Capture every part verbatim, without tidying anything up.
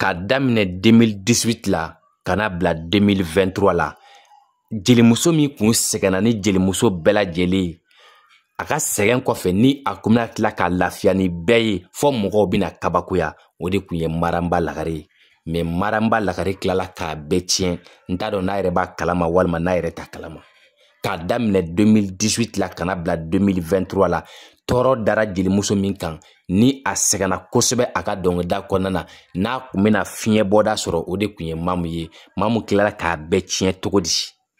k'a daminɛ deux mille dix-huit la kana bila deux mille vingt-trois la jelimuso min kun sɛgɛnna ni jelimuso bɛɛ lajɛlen a ka sɛgɛn kɔfɛ ni a kun bɛna tila ka lafiya ni bɛɛ ye fɔ mɔgɔw bɛna kabakoya o de kun ye Maranba Lagare mais Maranba Lagare tilala k'a bɛɛ tiɲɛ n t'a dɔn n'a yɛrɛ b'a kalama walima n'a yɛrɛ t'a kalama k'a daminɛ deux mille dix-huit la kana bila deux mille vingt-trois la tɔɔrɔ dara jelimuso min kan ni a sɛgɛnna kosɛbɛ a ka dɔnkilida kɔnɔna na n'a kun bɛna fiɲɛ bɔda sɔrɔ o de kun ye Mamu ye Mamu tilala k'a bɛɛ tiɲɛ cogo di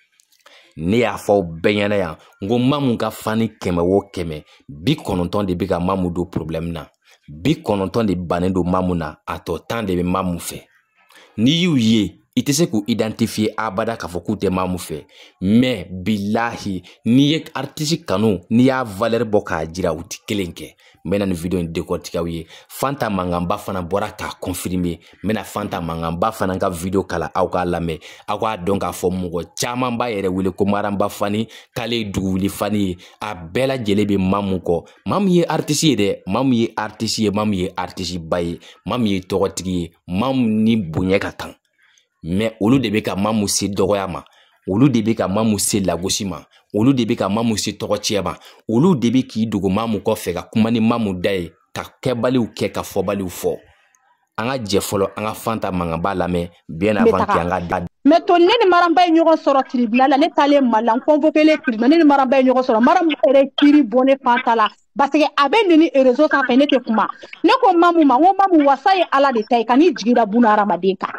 ne y'a fɔ bɛɛ ɲɛna yan n ko Mamu ka fani kɛmɛ o kɛmɛ bi kɔnɔntɔn de bɛ ka Mamu don problème na bi kɔnɔntɔn de bannen don Mamu na a tɔ tan de bɛ Mamu fɛ n'i y'u ye i tɛ se k'u identifier abada k'a fɔ k'u tɛ Mamu fɛ mais bilahi n'i ye artiste kanu n'i y'a valeur bɔ k'a jira u tɛ kelen kɛ n bɛna nin video in décortiquer aw ye Fanta Mankanba fana bɔra k'a confirmer n bɛna Fanta Mankanba fana ka video kala aw k'a lamɛn aw k'a dɔn k'a fɔ mɔgɔ caman b'a yɛrɛ wele ko Maranba fani k'ale ye duguli fani ye a bɛɛ lajɛlen bɛ Mamu kɔ Mamu ye artiste ye dɛ Mamu ye artiste ye Mamu ye artiste ba ye Mamu ye tɔgɔtigi ye Mamu ni bonya ka kan mais olu de bɛ ka Mamu se dɔgɔya ma olu de bɛ ka Mamu se lagosi ma olu de bɛ ka Mamu se tɔgɔcɛya ma olu de bɛ k'i dogo Mamu kɔfɛ ka kuma ni Mamu da ye ka kɛbaliw kɛ ka fɔbaliw fɔ an ka jɛ fɔlɔ an ka Fanta Mankanba lamɛn bien avant que an ka da mais to ne ni Maranba ye ɲɔgɔn sɔrɔ tribunal la ne taalen Mali la n convoqué le tribunal ne ni Maranba ye ɲɔgɔn sɔrɔ Maranba yɛrɛ kiri bɔ ne Fanta la parce que a bɛ neni réseau sanfɛ ne tɛ kuma ne ko Mamu ma n ko Mamu wasa ye Ala de ta ye kan'i jigi da buna hadamaden kan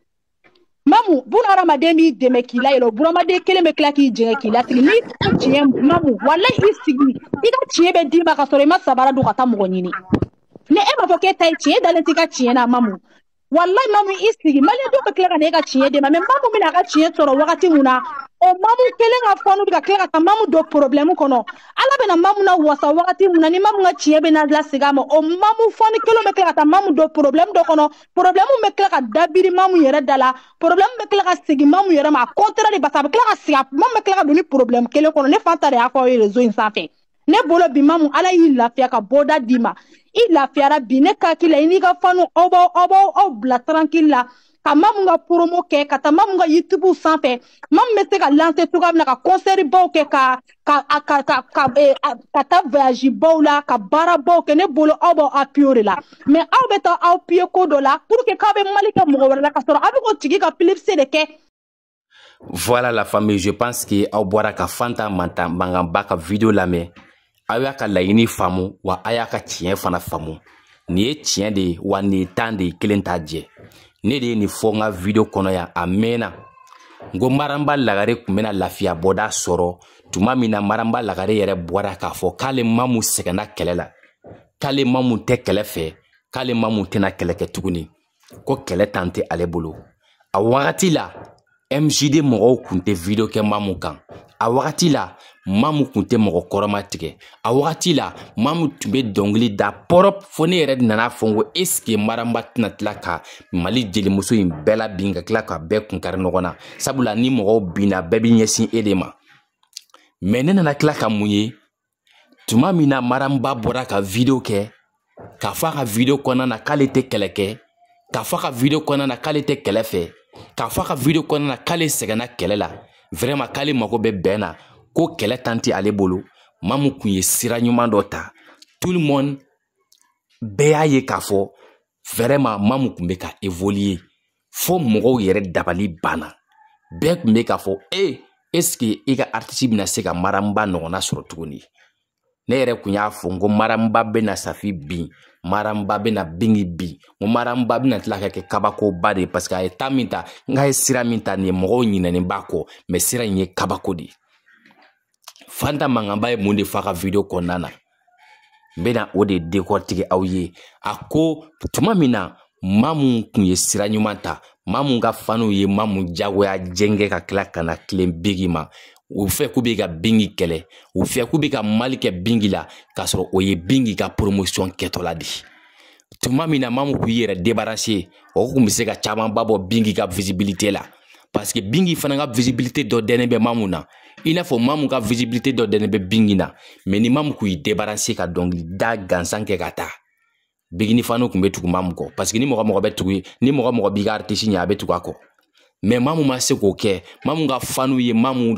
Mamu buna hadamaden b'i dɛmɛ k'i la yɛlɛ buna hadamaden kelen bɛ tila k'i jɛngɛ k'i lasigi n'i ka tiɲɛ Mamu walahi i sigi i ka tiɲɛ bɛ d'i ma ka sɔrɔ i ma sabara don ka taa mɔgɔ ɲini ne e m'a fɔ k'e ta ye tiɲɛ dalen t'i ka tiɲɛ na Mamu wallahi Mamu i sigi maliyɛn dɔw bɛ tila ka na e ka tiɲɛ d'i ma mais Mamu bɛna a ka tiɲɛ sɔrɔ wagati min na o Mamu kelen ka fɔnw bɛ ka tila ka taa Mamu don problème kɔnɔ Ala bɛna Mamu na wasa wagati min na ni Mamu ka tiɲɛ bɛna lasegin a ma o Mamu fɔni kelen bɛ tila ka taa Mamu don problème dɔ kɔnɔ problème bɛ tila ka dabiri Mamu yɛrɛ da la problème bɛ tila ka segin Mamu yɛrɛ ma a contraire de parce que a bɛ tila ka segin Mamu bɛ tila ka don ni problème kelen kɔnɔ ne Fanta de y'a fɔ aw ye réseau in sanfɛ ne bolo bi Mamu Ala y'i lafiya ka bɔda d'i ma i lafiyara bi ne ka k'i la i n'i ka fanu aw b'aw aw b'aw aw bila tranquille la ka Mamu ka promo kɛ ka taa Mamu ka YouTube sanfɛ Mamu bɛ se ka lancer cogoya min na ka concert baw kɛ ka ka ka ka ka ka taa voyage baw la ka baara baw kɛ ne bolo aw b'aw appuyer o de la mais aw bɛ taa aw appuyer ko dɔ la pour que k'aw bɛ Mali kɛ mɔgɔ wɛrɛ la ka sɔrɔ aw bɛ k'o tigi ka publicité de kɛ. Voilà la famille, je pense que aw bɔra ka Fanta Mankanba ka video lamɛn aw y'a ka laɲini faamu wa a y'a ka tiɲɛ fana faamu nin ye tiɲɛ de ye wa nin ye tan de ye kelen t'a jɛ ne de ye nin fɔ n ka video kɔnɔ yan a mɛnna n ko Maranba Lagare kun bɛna lafiya bɔda sɔrɔ tuma min na Maranba Lagare yɛrɛ bɔra k'a fɔ k'ale Mamu sɛgɛnna kɛlɛ la k'ale Mamu tɛ kɛlɛ fɛ k'ale Mamu tɛna kɛlɛ kɛ tuguni ko kɛlɛ tan tɛ ale bolo a wagati la M J D mɔgɔw kun tɛ video kɛ Mamu kan a wagati la Mamu kun tɛ mɔgɔ kɔrɔma tigɛ a wagati la Mamu tun bɛ dɔnkili da pɔrɔp fo ne yɛrɛ nana fɔ n ko est-ce que Maranba tɛna tila ka Mali jelimuso in bɛɛ la bin ka tila ka bɛɛ kunkari ɲɔgɔn na sabula ni mɔgɔw binna bɛɛ bɛ ɲɛsin e de ma mais ne nana tila ka mun ye tuma min na Maranba bɔra ka video kɛ k'a fɔ a ka video kɔnɔna na k'ale tɛ kɛlɛ kɛ k'a fɔ a ka video kɔnɔna na k'ale tɛ kɛlɛ fɛ k'a fɔ a ka video kɔnɔna na k'ale sɛgɛnna kɛlɛ la vraiment k'ale mago bɛ bɛn na ko kɛlɛ tan tɛ ale bolo Mamu kun ye sira ɲuman dɔ ta tout le monde bɛɛ y'a ye k'a fɔ vraiment Mamu kun bɛ ka évoluer fo mɔgɔw yɛrɛ dabali banna bɛɛ kun bɛ k'a fɔ e est-ce que i ka artiste bɛna se ka Maranba ɲɔgɔnna sɔrɔ tuguni ne yɛrɛ kun y'a fɔ n ko Maranba bɛna Safi bin Maranba bɛna Bingi bin n ko Maranba bɛna tila ka kɛ kabakoba de ye parce que a ye taa min ta n k'a ye sira min ta nin ye mɔgɔw ɲinɛnen b'a kɔ mais sira in ye kabako de ye Fanta Mankanba ye mun de fɔ a ka video kɔnɔna na n bɛna o de décortiquer aw ye a ko tuma min na Mamu kun ye sira ɲuman ta Mamu ka faniw ye Mamu jagoya jɛngɛ ka tila ka na tilen Bingi ma u fɛ k'u bɛ ka Bingi kɛlɛ u fɛ k'u bɛ ka Mali kɛ Bingi la k'a sɔrɔ o ye Bingi ka promotion kɛtɔla de tuma min na Mamu k'u yɛrɛ débarrasser o kun bɛ se ka camanba bɔ Bingi ka visibilité la parce que Bingi fana ka visibilité dɔ dɛnnen bɛ Mamu na i n'a fɔ Mamu ka visibilité dɔ dɛnnen bɛ Bingi na mais ni Mamu k'u débarrasser ka dɔnkili da gansan kɛ ka taa bigini fanu kun be tugu mamu ko parce que ni mɔgɔ mɔgɔ bɛ tugu ni mɔgɔ mɔgɔ b'i ka artiste ɲɛ a bɛ tugu a kɔ mais mamu ma se k'o kɛ mamu ka fanu ye mamu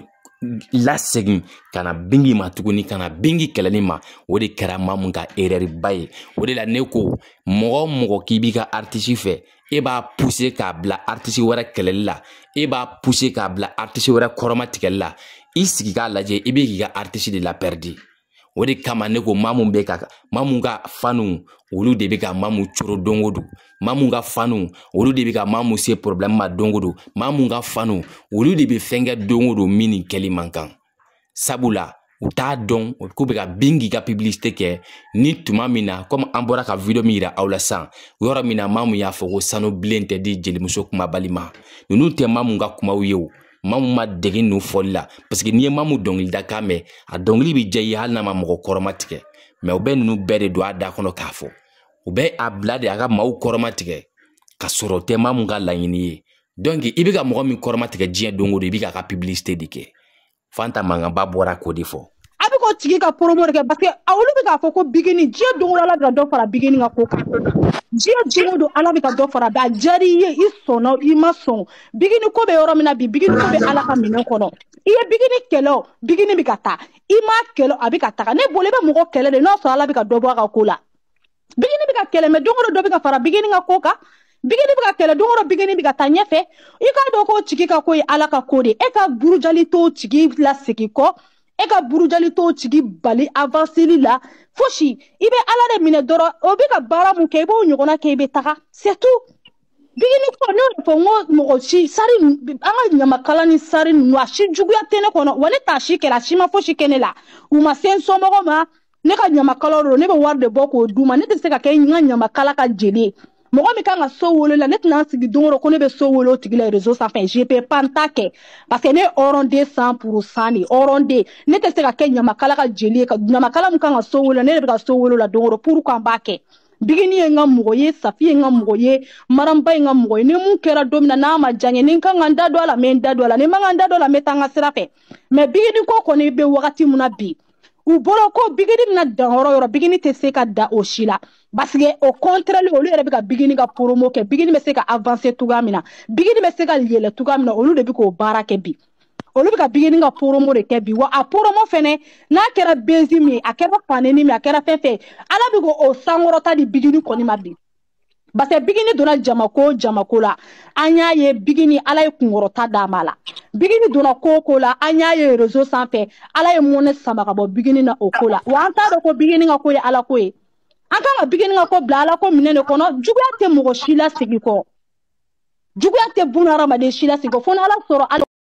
lasegin kana bingi ma tuguni kana bingi kɛlɛli ma o de kɛra mamu ka erreur ba ye o de la ne ko mɔgɔ mɔgɔ k'i b'i ka artiste fɛ e b'a pousser k'a bila artiste wɛrɛ kɛlɛli la e b'a pousser k'a bila artiste wɛrɛ kɔrɔma tigɛli la i sigi k'a lajɛ i bɛ k'i ka artiste de la perdre o de kama ne ko mamu bɛ ka mamu ka fanu olu de bɛ ka mamu coro don o don mamu ka fanu olu de bɛ ka mamu se problème ma don o don mamu ka fanu olu de bɛ fɛn kɛ don o don min ni kɛli man kan sabula u t'a dɔn k'u bɛ ka bin k'i ka publicité kɛ ni tuma min na comme an bɔra ka video min yira aw la sisan yɔrɔ min na mamu y'a fɔ ko sanu bilen tɛ di jelimuso kumabali ma ninnu tɛ mamu ka kumaw ye o mamu ma degi n'u fɔli la parce que n'i ye mamu dɔnkilida kan mɛn a dɔnkili bɛ diya i ye hali n'a ma mɔgɔ kɔrɔma tigɛ mais u bɛ ninnu bɛɛ de don a da kɔnɔ k'a fɔ u bɛ a bila de a ka maaw kɔrɔma tigɛ ka sɔrɔ o tɛ mamu ka laɲini ye donc i bɛ ka mɔgɔ min kɔrɔma tigɛ diɲɛ don o don i bɛ k'a ka publicité de kɛ Fanta mankanba bɔra k'o de fɔ a bɛ k'o tigi ka promo de kɛ parce que olu bɛ k'a fɔ ko bigini diɲɛ don o don ala bɛ ka dɔ fara bigini ka ko kan diɲɛ don o don ala bɛ ka dɔ fara a diyara i ye i sɔnna i ma sɔn bigini ko bɛ yɔrɔ min na bi bigini ko bɛ ala ka minɛn kɔnɔ i ye bigini kɛlɛ o bigini bɛ ka taa i ma kɛlɛ a bɛ ka taga ne bolo i bɛ mɔgɔ kɛlɛ de n'a sɔrɔ ala bɛ ka dɔ bɔ a ka ko la bigini bɛ ka kɛlɛ mais don o don dɔ bɛ ka fara bigini ka ko kan bigini bɛ ka kɛlɛ don o don bigini bɛ ka taa ɲɛfɛ i k'a dɔn k'o tigi ka ko ye ala ka ko de e ka burujali t'o tigi lasegin kɔ e ka burujali t'o tigi bali avanceli la fosi i bɛ ala de minɛ dɔrɔn o bɛ ka baara mun kɛ i b'o ɲɔgɔnna kɛ i bɛ taga c'est tout bigini ko ne y'o fɔ n ko mɔgɔ si sari an ka ɲamakala ni sari ninnu a si juguya tɛ ne kɔnɔ wa ne t'a si kɛra a si ma fosi kɛ ne la u ma se n somɔgɔw ma ne ka ɲamakala don ne bɛ wari de bɔ k'o d'u ma ne tɛ se ka kɛ n ka ɲamakala ka jeli ye mɔgɔ min kan ka so wolo la ne tɛna n sigi don o don ko ne bɛ so wolo o tigi la réseau sanfɛ je peux pas n ta kɛ parce que ne ye hɔrɔnden cent pour cent de hɔrɔnden ne tɛ se ka kɛ ɲamakala ka jeli ye ka ɲamakala min kan ka so wolo ne de bɛ ka so wolo la don o don pourquoi n b'a kɛ bigini ye n ka mɔgɔ ye safi ye n ka mɔgɔ ye maramba ye n ka mɔgɔ ye ni mun kɛra don min na n'a ma diya n ye ni n kan ka n da don a la n bɛ n da don a la ni n man ka n da don a la n bɛ taa n ka sira fɛ mais bigini ko kɔni bɛ wagati min na bi u bolo ko bigini bɛna dan yɔrɔ yɔrɔ bigini tɛ se ka da o si la parce que au contraire olu yɛrɛ bɛ ka bigini ka promo kɛ bigini bɛ se ka avancer cogoya min na bigini bɛ se ka yɛlɛ cogoya min na olu de bɛ k'o baara kɛ bi olu bɛ ka bigini ka promo de kɛ bi wa a promo fɛnɛ n'a kɛra bezi min ye a kɛra faneni min a kɛra fɛn fɛn ala bɛ k'o sankɔrɔta di bigini kɔni ma bi parce que bigini donna jamako jamako la an y'a ye bigini ala ye kunkɔrɔta d'a ma la bigini donna ko ko la an y'a ye réseau sanfɛ ala ye mɔnɛ sama ka bɔ bigini na o ko la wa an t'a dɔn ko bigini ka ko ye ala ko ye an kan ka bigini ka ko bila ala ko minɛ de kɔnɔ juguya tɛ mɔgɔ si la segin kɔ juguya tɛ buna hadamaden si la segin kɔ fo n'ala sɔrɔ